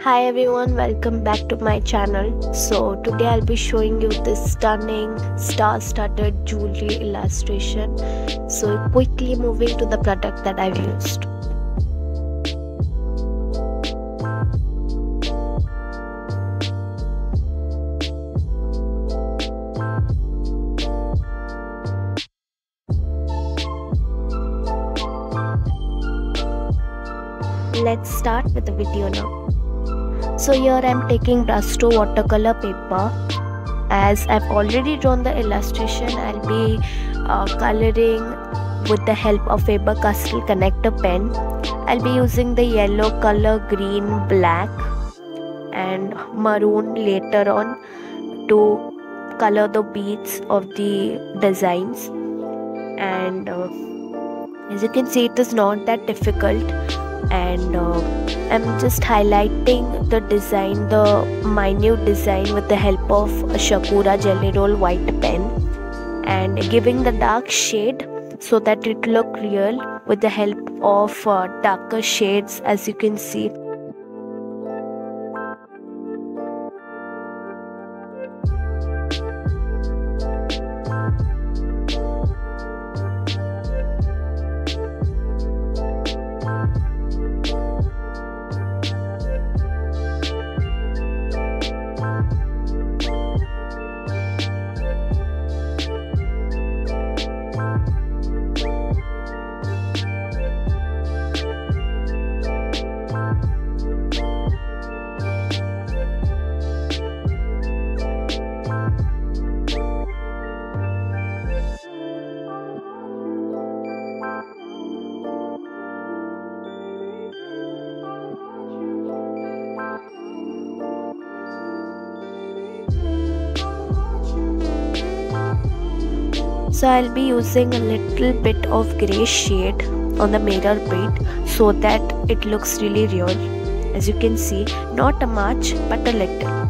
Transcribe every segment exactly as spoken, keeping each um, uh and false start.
Hi everyone, welcome back to my channel. So today I'll be showing you this stunning star-studded jewelry illustration. So quickly moving to the product that I've used. Let's start with the video now. So here I'm taking Brushstroke watercolor paper. As I've already drawn the illustration, I'll be uh, coloring with the help of Faber-Castell connector pen. I'll be using the yellow color, green, black and maroon later on to color the beads of the designs. And uh, as you can see, it is not that difficult. And uh, I'm just highlighting the design, the minute design with the help of a Shakura Jelly Roll white pen and giving the dark shade so that it look real with the help of uh, darker shades, as you can see. So I'll be using a little bit of grey shade on the mirror bead so that it looks really real. As you can see, not a much but a little.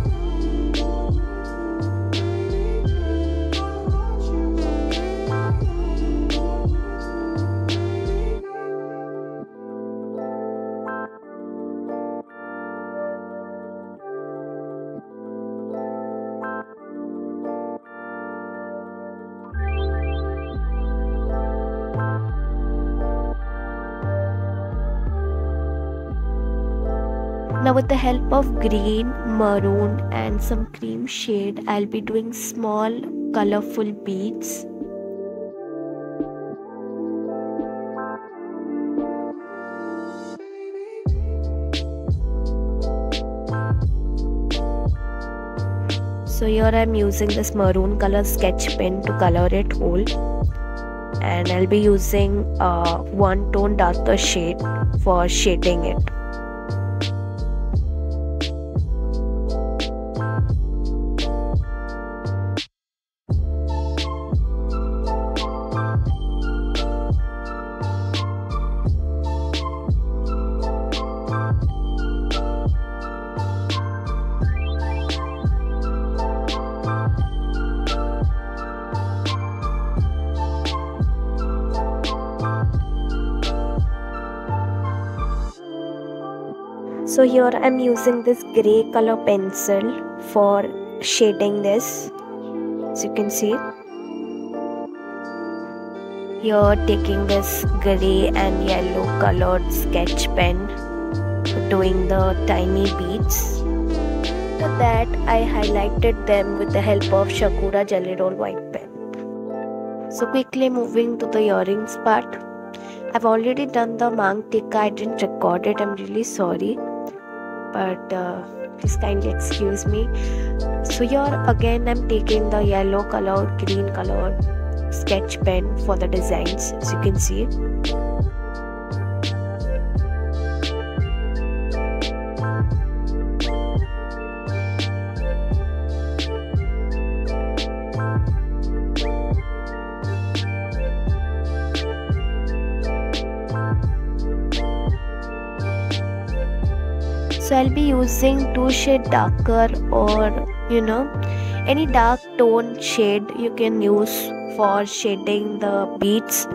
Now with the help of green, maroon and some cream shade, I'll be doing small colorful beads. So here I'm using this maroon color sketch pen to color it whole. And I'll be using uh, one tone darker shade for shading it. So here I'm using this grey color pencil for shading this, as you can see. Here taking this grey and yellow colored sketch pen, doing the tiny beads. After that I highlighted them with the help of Shakura Jelly Roll white pen. So quickly moving to the earrings part. I've already done the Mang Tikka, I didn't record it, I'm really sorry. But uh, please kindly excuse me. So here again I'm taking the yellow colored, green colored sketch pen for the designs, as you can see. So I'll be using two shade darker, or you know, any dark tone shade you can use for shading the beads.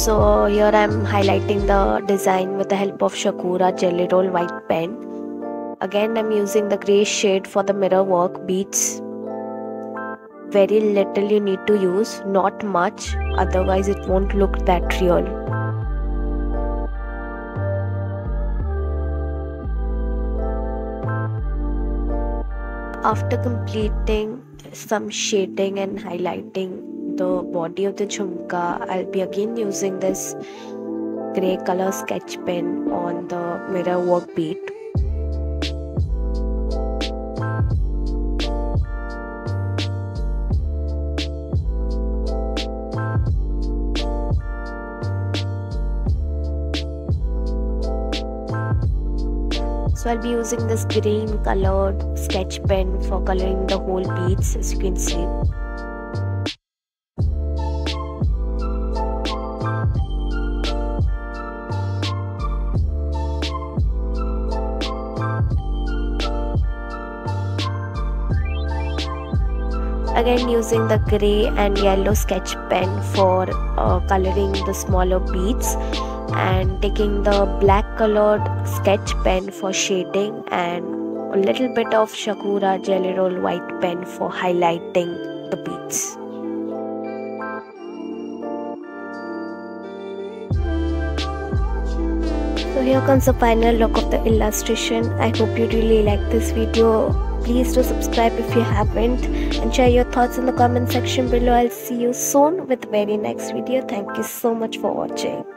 So here I'm highlighting the design with the help of Shakura Jelly Roll white pen. Again I'm using the grey shade for the mirror work beads. Very little you need to use, not much, otherwise it won't look that real. After completing some shading and highlighting the body of the jhumka, I'll be again using this grey color sketch pen on the mirror work bead. So I'll be using this green colored sketch pen for coloring the whole beads, as you can see. Again using the grey and yellow sketch pen for uh, coloring the smaller beads, and taking the black colored sketch pen for shading, and a little bit of Shakura Jelly Roll white pen for highlighting the beads. So here comes the final look of the illustration. I hope you really like this video. Please do subscribe if you haven't, and share your thoughts in the comment section below. I'll see you soon with the very next video. Thank you so much for watching.